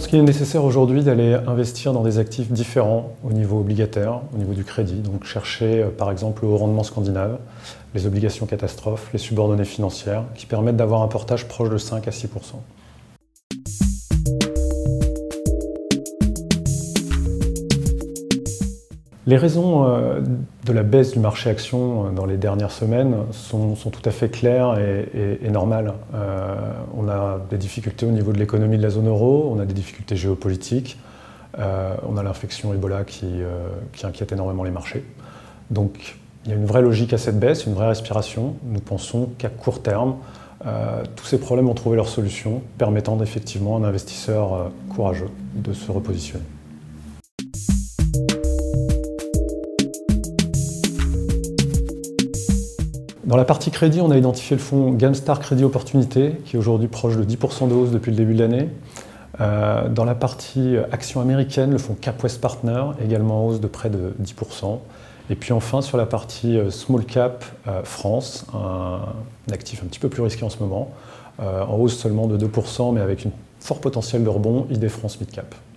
qu'il est nécessaire aujourd'hui d'aller investir dans des actifs différents au niveau obligataire, au niveau du crédit. Donc chercher par exemple le haut rendement scandinave, les obligations catastrophes, les subordonnées financières, qui permettent d'avoir un portage proche de 5 à 6%. Les raisons de la baisse du marché action dans les dernières semaines sont tout à fait claires et normales. On a des difficultés au niveau de l'économie de la zone euro, on a des difficultés géopolitiques, on a l'infection Ebola qui inquiète énormément les marchés. Donc il y a une vraie logique à cette baisse, une vraie respiration. Nous pensons qu'à court terme, tous ces problèmes ont trouvé leur solution, permettant effectivement à un investisseur courageux de se repositionner. Dans la partie crédit, on a identifié le fonds Gamstar Crédit Opportunité, qui est aujourd'hui proche de 10% de hausse depuis le début de l'année. Dans la partie action américaine, le fonds Cap West Partner, également en hausse de près de 10%. Et puis enfin, sur la partie Small Cap France, un actif un petit peu plus risqué en ce moment, en hausse seulement de 2%, mais avec un fort potentiel de rebond, ID France Mid Cap.